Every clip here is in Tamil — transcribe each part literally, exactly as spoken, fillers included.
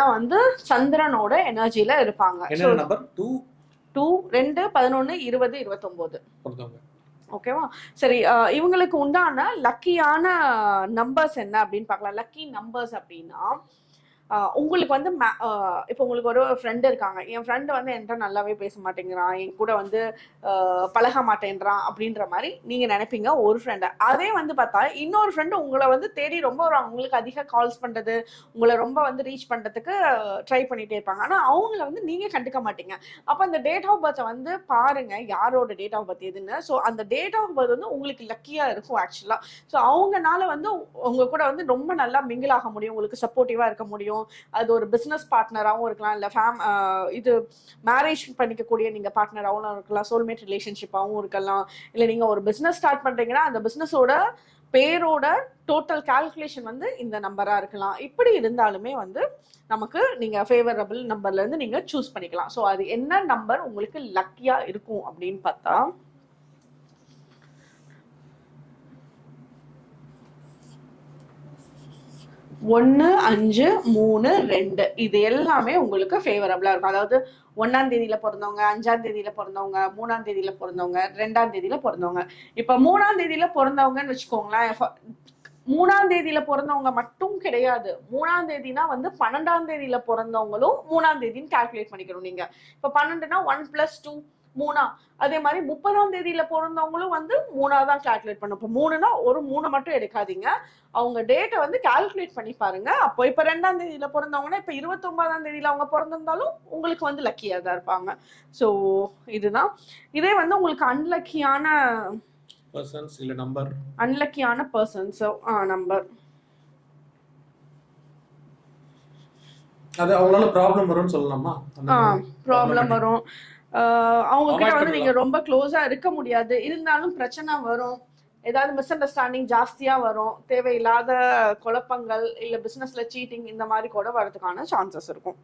இதெல்லாம் வந்து சந்திரனோட எனர்ஜில இருப்பாங்க. என்ன நம்பர்? டூ டூ ரெண்டு பதினொன்று இருபது இருபத்தொன்பது. பொறுத்தவங்க. ஓகேவா? சரி, இவங்களுக்கு உண்டான லக்கியான நம்பர்ஸ் என்ன அப்படின்னு பார்க்கலாம். லக்கி நம்பர்ஸ் அப்படின்னா உங்களுக்கு வந்து இப்போ உங்களுக்கு ஒரு ஃப்ரெண்டு இருக்காங்க. என் ஃப்ரெண்டு வந்து என்கிட்ட நல்லாவே பேச மாட்டேங்கிறான், என் கூட வந்து பழக மாட்டேன்றான் அப்படின்ற மாதிரி நீங்கள் நினைப்பீங்க ஒரு ஃப்ரெண்டை. அதே வந்து பார்த்தா இன்னொரு ஃப்ரெண்டு உங்களை வந்து தேடி ரொம்ப உங்களுக்கு அதிக கால்ஸ் பண்ணுறது, உங்களை ரொம்ப வந்து ரீச் பண்ணுறதுக்கு ட்ரை பண்ணிகிட்டே இருப்பாங்க. ஆனால் அவங்கள வந்து நீங்கள் கண்டுக்க மாட்டீங்க. அப்போ அந்த டேட் ஆஃப் பர்த்தை வந்து பாருங்கள், யாரோட டேட் ஆஃப் பர்த் எதுன்னு. ஸோ அந்த டேட் ஆஃப் பர்த் வந்து உங்களுக்கு லக்கியாக இருக்கும் ஆக்சுவலாக. ஸோ அவங்கனால வந்து உங்க கூட வந்து ரொம்ப நல்லா மிங்கிள் ஆக முடியும், உங்களுக்கு சப்போர்ட்டிவாக இருக்க முடியும். அது ஒரு பிசினஸ் பார்ட்னராகவும் இருக்கலாம், இல்லை ஃபேம் இது மேரேஜ் பண்ணிக்கக்கூடிய நீங்கள் பார்ட்னராகவும் இருக்கலாம், சோல்மேட் ரிலேஷன்ஷிப்பாகவும் இருக்கலாம். இல்லை நீங்கள் ஒரு பிஸ்னஸ் ஸ்டார்ட் பண்ணுறீங்கன்னா அந்த பிஸ்னஸோட பேரோட டோட்டல் கால்குலேஷன் வந்து இந்த நம்பராக இருக்கலாம். இப்படி இருந்தாலுமே வந்து நமக்கு நீங்கள் ஃபேவரபிள் நம்பர்லேருந்து நீங்கள் சூஸ் பண்ணிக்கலாம். ஸோ அது என்ன நம்பர் உங்களுக்கு லக்கியாக இருக்கும் அப்படின்னு பார்த்தா ஒன்று அஞ்சு மூணு ரெண்டு இது எல்லாமே உங்களுக்கு ஃபேவரபிளா இருக்கும். அதாவது ஒன்னாம் தேதியில பிறந்தவங்க, அஞ்சாம் தேதியில பிறந்தவங்க, மூணாம் தேதியில பிறந்தவங்க, ரெண்டாம் தேதியில பிறந்தவங்க. இப்ப மூணாம் தேதியில பிறந்தவங்கன்னு வச்சுக்கோங்களேன். மூணாம் தேதியில பிறந்தவங்க மட்டும் கிடையாது, மூணாம் தேதினா வந்து பன்னெண்டாம் தேதியில பிறந்தவங்களும் மூணாம் தேதின்னு கால்குலேட் பண்ணிக்கணும் நீங்க. இப்ப பன்னெண்டுனா ஒன் பிளஸ் டூ மூணா, அதே மாதிரி முப்பதாம் தேதியில பிறந்தவங்களும் வந்து மூணா தான் கால்குலேட் பண்ணும். இப்போ மூணுனா ஒரு மூணு மட்டும் எடுக்காதீங்க, அவங்க டேட்டை வந்து கால்குலேட் பண்ணி பாருங்க. அப்போ இப்போ ரெண்டாம் தேதியில பிறந்தவங்கன்னா இப்போ இருபத்தி ஒன்பதாம் தேதியில அவங்க பிறந்திருந்தாலும் உங்களுக்கு வந்து லக்கியா தான் இருப்பாங்க. ஸோ இதுதான். இதே வந்து உங்களுக்கு அன்லக்கியான பர்சன்ஸ் இல்ல நம்பர், அன்லக்கியான பர்சன்ஸ் நம்பர் அது அவங்களால ப்ராப்ளம் வரும்னு சொல்லலாமா? ப்ராப்ளம் வரும், அவங்க கிட்ட வந்து நீங்க ரொம்ப க்ளோஸா இருக்க முடியாது, இருந்தாலும் பிரச்சனை வரும், ஏதாவது மிஸ் அண்டர்ஸ்டாண்டிங் ஜாஸ்தியா வரும், தேவையில்லாத குழப்பங்கள் இல்ல பிசினஸ்ல சீட்டிங் இந்த மாதிரி கூட வரதுக்கான சான்சஸ் இருக்கும்.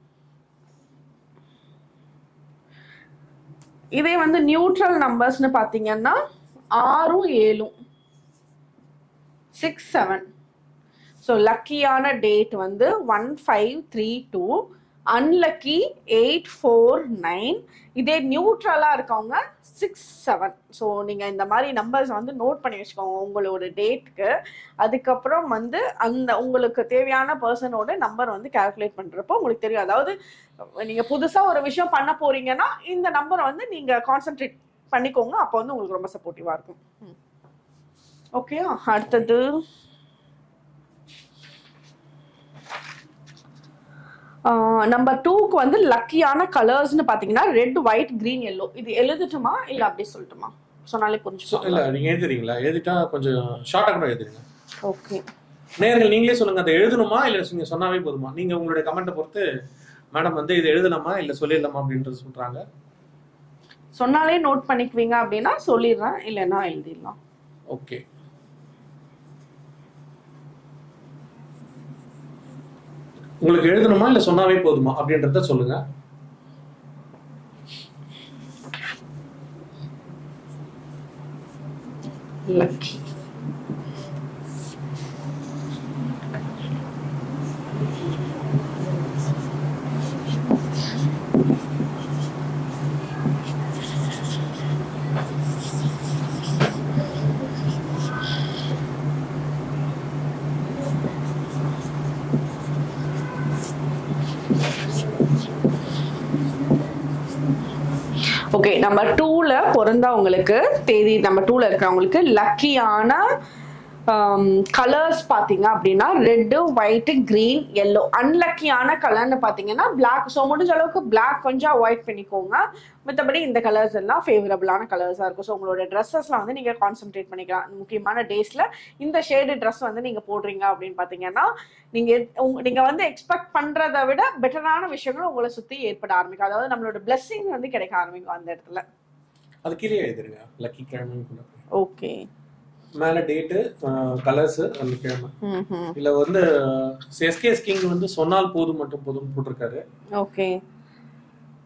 இதே வந்து நியூட்ரல் நம்பர்ஸ்னு பாத்தீங்கன்னா ஆறும் ஏழும் சிக்ஸ் செவன். ஸோ லக்கியான டேட் வந்து one five three two, unlucky eight four nine. இதே நியூட்ரலாக இருக்கவங்க சிக்ஸ் செவன். ஸோ நீங்கள் இந்த மாதிரி நம்பர்ஸ் வந்து நோட் பண்ணி வச்சுக்கோங்க உங்களோட டேட்டுக்கு. அதுக்கப்புறம் வந்து அந்த உங்களுக்கு தேவையான பர்சனோட நம்பர் வந்து கால்குலேட் பண்ணுறப்போ உங்களுக்கு தெரியும். அதாவது நீங்கள் புதுசாக ஒரு விஷயம் பண்ண போறீங்கன்னா இந்த நம்பரை வந்து நீங்கள் கான்சென்ட்ரேட் பண்ணிக்கோங்க, அப்போ வந்து உங்களுக்கு ரொம்ப சப்போர்ட்டிவாக இருக்கும். ஓகே, அடுத்தது நம்பர் டூக்கு வந்து லக்கியான கலர்ஸ்னு பாத்தீங்கன்னா ரெட், ஒயிட், கிரீன், எல்லோ. இது எழுதட்டுமா இல்ல அப்படி சொல்லட்டுமா? சொன்னாலே புரிஞ்சுக்கலாம். இல்ல நீங்க எழுதுறீங்களா? எழுதிட்டா கொஞ்சம் ஷார்ட்டா கூட எழுதுறீங்க. ஓகே, நேயர்கள் நீங்களே சொல்லுங்க, அதை எழுதணுமா இல்ல நீங்க சொன்னாவே போதுமா? நீங்க உங்களுடைய கமெண்ட்டை பொறுத்து மேடம் வந்து இது எழுதலாமா இல்ல சொல்லிடலாமா அப்படின்றது சொல்றாங்க. சொன்னாலே நோட் பண்ணிக்குவீங்க அப்படின்னா சொல்லிடுறேன், இல்லைன்னா எழுதிடலாம். ஓகே, உங்களுக்கு எழுதணுமா இல்ல சொன்னாவே போதுமா அப்படின்றத சொல்லுங்க. லக்கி ஓகே, நம்பர் டூல பிறந்தவங்களுக்கு தேதி நம்பர் டூல இருக்கிறவங்களுக்கு லக்கியான கலர்ஸ் பாத்தீங்க அப்படின்னா ரெட்டு, ஒயிட், கிரீன், எல்லோ. அன்லக்கியான கலர்னு பாத்தீங்கன்னா பிளாக். ஸோ முடிஞ்ச அளவுக்கு பிளாக் கொஞ்சம் அவாய்ட் பண்ணிக்கோங்க. மற்றபடி இந்த கலர்ஸ் எல்லாம் ஃபேவரபிளான கலர்ஸா இருக்கும். ஸோ உங்களோட ட்ரெஸ்ஸஸ்ல வந்து நீங்க கான்சென்ட்ரேட் பண்ணிக்கலாம். முக்கியமான டேஸ்ல இந்த ஷேடு ட்ரெஸ் வந்து நீங்க போடுறீங்க அப்படின்னு பாத்தீங்கன்னா நீங்க நீங்க வந்து எக்ஸ்பெக்ட் பண்றதை விட பெட்டரான விஷயங்கள் உங்களை சுத்தி ஏற்பட ஆரம்பிக்கும். அதாவது நம்மளோட பிளெஸிங் வந்து கிடைக்க ஆரம்பிக்கும் அந்த இடத்துல. அது கீழே எழுதிருங்க, லக்கி கிழமை. ஓகே, மேல டேட், கலர்ஸ், அந்த கிழமை. இல்ல வந்து எஸ்கேஎஸ் கிங் வந்து சொன்னால் போதும் மட்டும் போதும் போட்டிருக்காரு. ஓகே,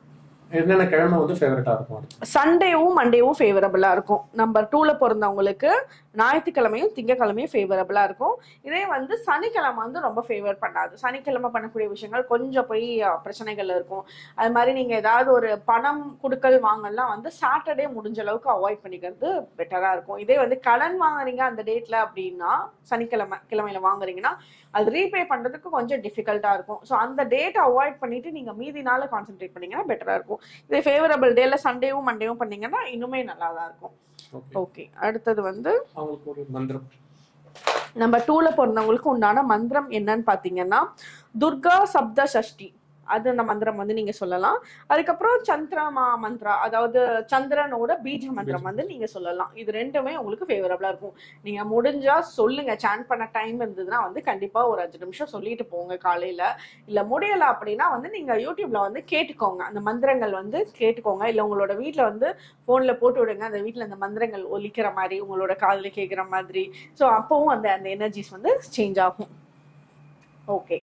என்னென்ன கிழமை வந்து ஃபேவரட்டா இருக்கும்? சண்டேவும் மண்டேவும் ஃபேவரபிளா இருக்கும். நம்பர் டூல பிறந்தவங்களுக்கு ஞாயிற்றுக்கிழமையும் திங்கக்கிழமையும் ஃபேவரபிளா இருக்கும். இதே வந்து சனிக்கிழமை வந்து ரொம்ப ஃபேவர் பண்ணாது. சனிக்கிழமை பண்ணக்கூடிய விஷயங்கள் கொஞ்சம் போய் பிரச்சனைகள் இருக்கும். அது மாதிரி நீங்க ஏதாவது ஒரு பணம் கொடுக்கல் வாங்கலாம் வந்து சாட்டர்டே முடிஞ்ச அளவுக்கு அவாய்ட் பண்ணிக்கிறது பெட்டரா இருக்கும். இதே வந்து கடன் வாங்குறீங்க அந்த டேட்ல அப்படின்னா, சனிக்கிழமை கிழமையில வாங்குறீங்கன்னா அது ரீபே பண்றதுக்கு கொஞ்சம் டிஃபிகல்ட்டா இருக்கும். ஸோ அந்த டேட்டை அவாய்ட் பண்ணிட்டு நீங்க மீதி நாள கான்சென்ட்ரேட் பண்ணீங்கன்னா பெட்டரா இருக்கும். இதே ஃபேவரபிள் டேல சண்டேவும் மண்டேவும் பண்ணீங்கன்னா இன்னுமே நல்லா தான் இருக்கும். ஓகே, அடுத்தது வந்து அவங்களுக்கு ஒரு மந்திரம். நம்பர் டூல பிறந்தவங்களுக்கு உண்டான மந்திரம் என்னன்னு பாத்தீங்கன்னா துர்கா சப்த சஷ்டி, அது அந்த மந்திரம் வந்து நீங்க சொல்லலாம். அதுக்கப்புறம் சந்திரமா மந்திரா, அதாவது சந்திரனோட பீஜ மந்திரம் வந்து நீங்க சொல்லலாம். இது ரெண்டுமே உங்களுக்கு ஃபேவரபிளா இருக்கும். நீங்க முடிஞ்சா சொல்லுங்க. சாண்ட் பண்ண டைம் இருந்ததுன்னா வந்து கண்டிப்பா ஒரு அஞ்சு நிமிஷம் சொல்லிட்டு போங்க காலையில. இல்ல முடியல அப்படின்னா வந்து நீங்க யூடியூப்ல வந்து கேட்டுக்கோங்க, அந்த மந்திரங்கள் வந்து கேட்டுக்கோங்க. இல்ல உங்களோட வீட்டுல வந்து போன்ல போட்டு விடுங்க, அந்த வீட்டுல அந்த மந்திரங்கள் ஒலிக்கிற மாதிரி உங்களோட காதுல கேட்கிற மாதிரி. ஸோ அப்பவும் அந்த அந்த எனர்ஜிஸ் வந்து சேஞ்ச் ஆகும். ஓகே,